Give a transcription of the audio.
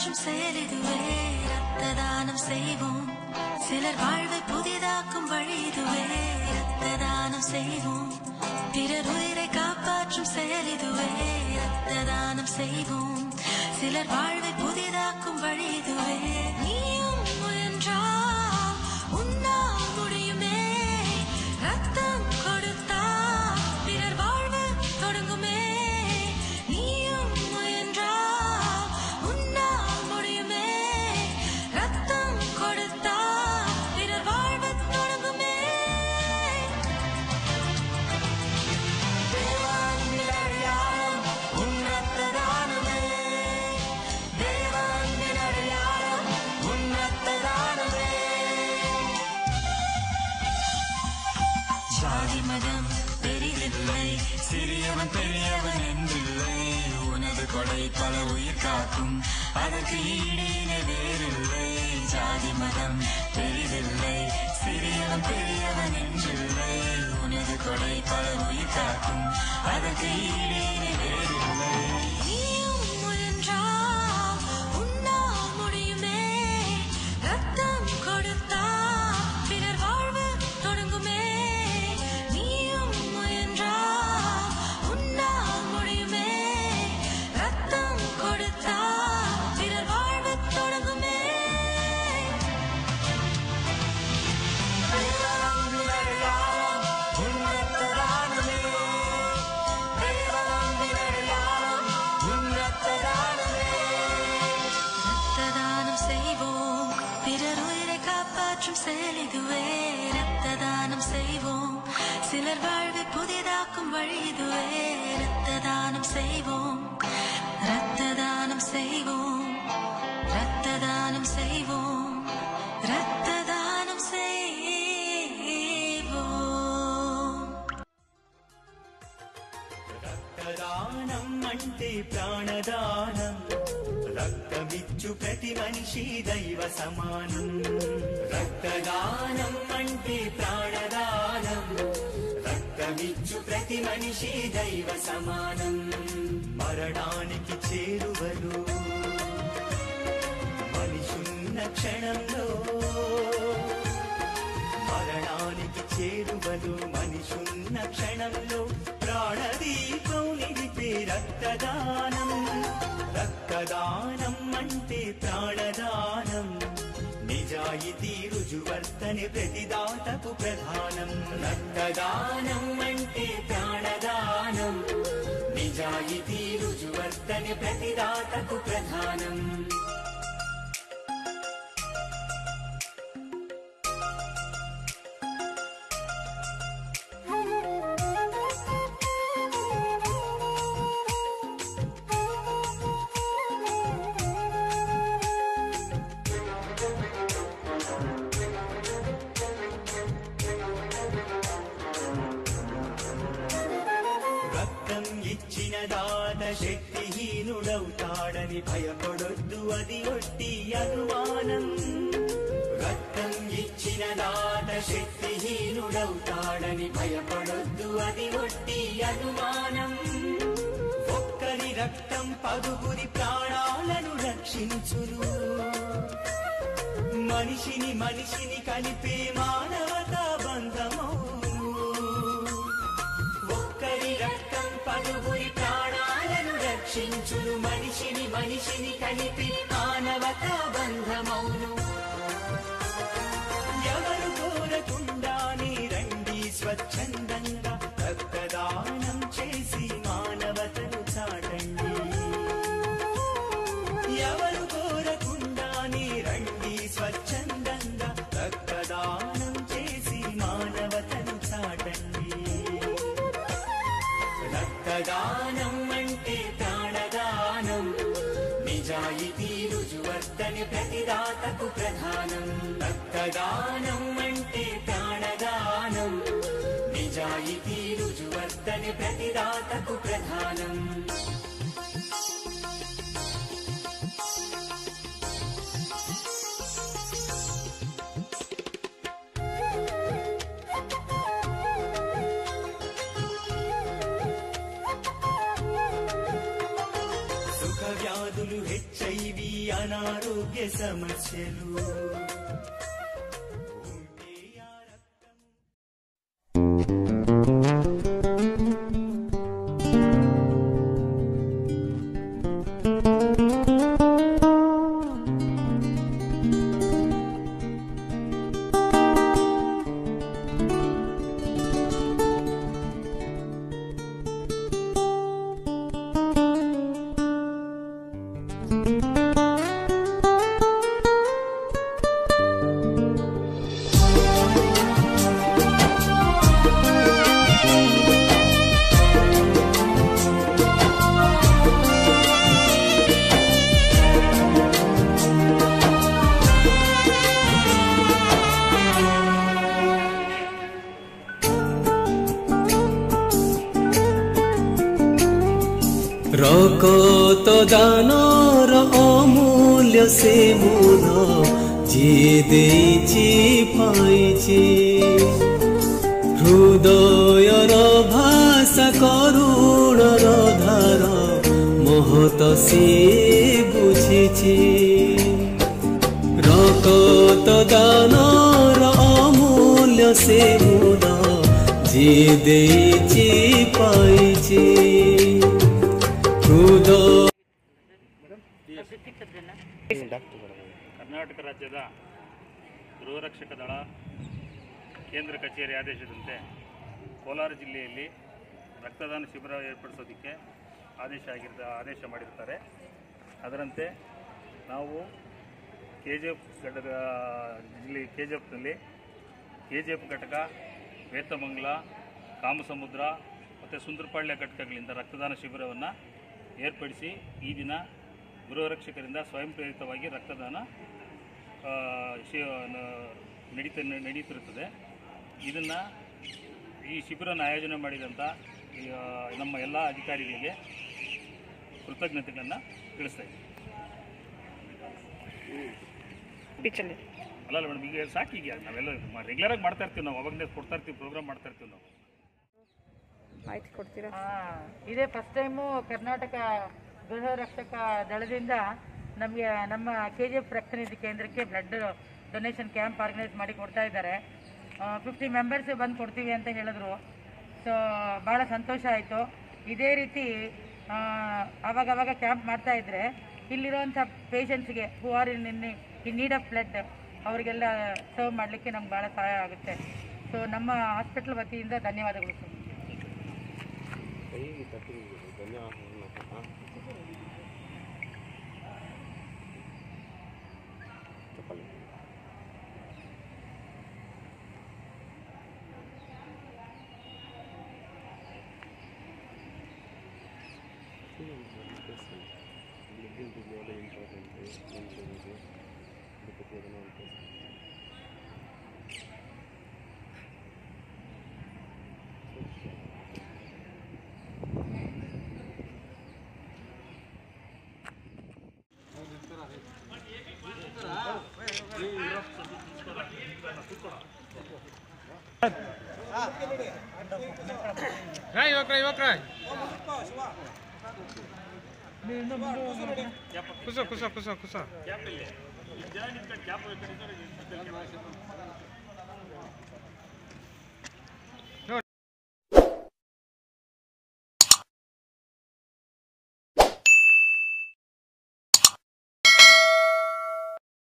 காப்பாற்றும் செயல் இதுவே. ரத்த தானம் செய்வோம், சிலர் வாழ்வை புதிதாக்கும் வழி இதுவே. ரத்த தானம் செய்வோம், பிறர் உயிரை காப்பாற்றும் செயல் இதுவே. ரத்த தானம் செய்வோம், சிலர் வாழ்வை புதிதாக்கும் வழி இதுவே. நீயும் முயன்றால் உன்னால் முடியுமே. ரத்தம் கொடுத்தா பிறர் வாழ்வு தொடங்குமே. நீயும் முயன்றால் உன்னால் முடியுமே. ரத்தம் கொடுத்தா பிறர் வாழ்வு தொடங்குமே. தேவான்பின் அடையாளம் உன் ரத்த தானமே. தேவான்பின் அடையாளம் உன் ரத்த தானமே. ஜாதி மதம் பெரிதில்லை, சிறியவன் பெரியவன் என்றில்லை. உனது கொடை பல உயிர் காக்கும், அதற்கு ஈடே வேறில்லை. ஜாதி மதம் பெரிதில்லை, சிறியவன் பெரியவன் என்றில்லை. உனது கொடை பல உயிர் காக்கும், அதற்கு ஈடே வேறில்லை. நீயும் முயன்றால் உன்னால் முடியுமே. ரத்தம் கொடுத்தா பிறர் வாழ்வு தொடங்குமே. நீயும் முயன்றால் உன்னால் முடியுமே. ரத்தம் கொடுத்தா பிறர் வாழ்வு தொடங்குமே. தேவான்பின் அடையாளம் உன் ரத்த தானமே. தேவான்பின் அடையாளம் உன் ரத்த தானமே. ரத்த தானம் செய்வோம், பிறர் உயிரை காப்பாற்றும் செயல் இதுவே. ரத்த தானம் செய்வோம், சிலர் வாழ்வை புதிதாக்கும் வழி இதுவே. ரத்த தானம் செய்வோம், ரத்த தானம் செய்வோம், ரத்த தானம் செய்வோம், ரத்த தானம் செய்வோம். రక్తదానం అంటే ప్రాణదానం. రక్తమిచ్చు ప్రతి మనిషి దైవ సమానం. రక్తదానం అంటే ప్రాణదానం. రక్తమిచ్చు ప్రతి మనిషి దైవ సమానం. మరణానికి చేరువలు మనిషున్న క్షణంలో. మరణానికి చేరువలు మనిషున్న క్షణంలో. ప్రాణదీపం నిలిపే రక్తదానం. రక్తదానం అంటే ప్రాణదానం. నిజాయితీ రుజువర్తని ప్రతిదాతకు ప్రధానం. రక్తదానం అంటే ప్రాణదానం. నిజాయితీ రుజువర్తని ప్రతిదాతకు ప్రధానం. రక్తం ఇచ్చిన దాత శక్తిహీనుడవుతాడని భయపడొద్దు, అది ఒట్టి అనుమానం. రక్తం ఇచ్చిన దాత శక్తిహీనుడవుతాడని భయపడొద్దు, అది ఒట్టి అనుమానం. ఒక్కరి రక్తం పదుగురి ప్రాణాలను రక్షించును. మనిషిని మనిషిని కలిపే మానవతా బంధమౌను. ఒక్కరి రక్తం పదుగురి ప్రాణాలను రక్షించును. మనిషిని మనిషిని కలిపి మానవతా బంధమౌను. ఎవరు కోరకుండానే రండి స్వచ్ఛందంగా రక్తదానం చేసి మానవతను చాటండి. ఎవరు కోరకుండానే రండి స్వచ్ఛందంగా రక్తదానం చేసి మానవతను చాటండి. రక్తదానం అంటే ప్రాణదానం. నిజాయితీ రుజువర్తని ప్రతిదాతకు ప్రధానం. రక్తదానం అంటే ప్రాణదానం. నిజాయితీ రుజువర్తని ప్రతిదాతకు ప్రధానం. వ్యాధులు HIV, ఆరోగ్య సమస్యలు. रकत दानर अमूल्य से मुन जी देछि पाइछि हृदयर भाषा करुणर धार महत से बुझिछि रकत दानर अमूल्य से मुन जी देछि पाइछि ಕರ್ನಾಟಕ ರಾಜ್ಯದ ಗೃಹರಕ್ಷಕ ದಳ ಕೇಂದ್ರ ಕಚೇರಿ ಆದೇಶದಂತೆ ಕೋಲಾರ ಜಿಲ್ಲೆಯಲ್ಲಿ ರಕ್ತದಾನ ಶಿಬಿರ ಏರ್ಪಡಿಸೋದಕ್ಕೆ ಆದೇಶ ಮಾಡಿರ್ತಾರೆ. ಅದರಂತೆ ನಾವು KGF ಘಟಕ ಜಿಲ್ಲೆ KGFನಲ್ಲಿ KGF ಘಟಕ, ವೇತಮಂಗಲ, ಕಾಮಸಮುದ್ರ ಮತ್ತು ಸುಂದರಪಾಳ್ಯ ಘಟಕಗಳಿಂದ ರಕ್ತದಾನ ಶಿಬಿರವನ್ನು ಏರ್ಪಡಿಸಿ ಈ ದಿನ ಗೃಹರಕ್ಷಕರಿಂದ ಸ್ವಯಂ ಪ್ರೇರಿತವಾಗಿ ರಕ್ತದಾನ ನಡೀತಿರುತ್ತದೆ. ಇದನ್ನು ಈ ಶಿಬಿರನ ಆಯೋಜನೆ ಮಾಡಿದಂಥ ನಮ್ಮ ಎಲ್ಲ ಅಧಿಕಾರಿಗಳಿಗೆ ಕೃತಜ್ಞತೆಗಳನ್ನು ತಿಳಿಸ್ತಾ ಇದ್ದೀವಿ. ಅಲ್ಲ ಮೇಡಮ್, ಈಗ ಸಾಕೀಗ ನಾವೆಲ್ಲ ರೆಗ್ಯುಲರಾಗಿ ಮಾಡ್ತಾ ಇರ್ತೀವಿ, ನಾವು ಅವಾಗಲೇ ಕೊಡ್ತಾ ಇರ್ತೀವಿ, ಪ್ರೋಗ್ರಾಮ್ ಮಾಡ್ತಾ ಇರ್ತೀವಿ ನಾವು. ಮಾಹಿತಿ ಕೊಡ್ತೀರಾ? ಇದೇ ಫಸ್ಟ್ ಟೈಮು ಕರ್ನಾಟಕ ಗೃಹ ರಕ್ಷಕ ದಳದಿಂದ ನಮಗೆ ನಮ್ಮ KGF ರಕ್ತನಿಧಿ ಕೇಂದ್ರಕ್ಕೆ ಬ್ಲಡ್ ಡೊನೇಷನ್ ಕ್ಯಾಂಪ್ ಆರ್ಗನೈಸ್ ಮಾಡಿ ಕೊಡ್ತಾ ಇದ್ದಾರೆ. 50 ಮೆಂಬರ್ಸ್ ಬಂದು ಕೊಡ್ತೀವಿ ಅಂತ ಹೇಳಿದ್ರು. ಸೊ ಭಾಳ ಸಂತೋಷ ಆಯಿತು. ಇದೇ ರೀತಿ ಆವಾಗವಾಗ ಕ್ಯಾಂಪ್ ಮಾಡ್ತಾ ಇದ್ದರೆ ಇಲ್ಲಿರುವಂಥ ಪೇಷಂಟ್ಸ್ಗೆ who are in need of blood ಅವರಿಗೆಲ್ಲ ಸರ್ವ್ ಮಾಡಲಿಕ್ಕೆ ನಮ್ಗೆ ಭಾಳ ಸಹಾಯ ಆಗುತ್ತೆ. ಸೊ ನಮ್ಮ ಹಾಸ್ಪಿಟಲ್ ವತಿಯಿಂದ ಧನ್ಯವಾದಗಳು ಸರ್. ಕುಸ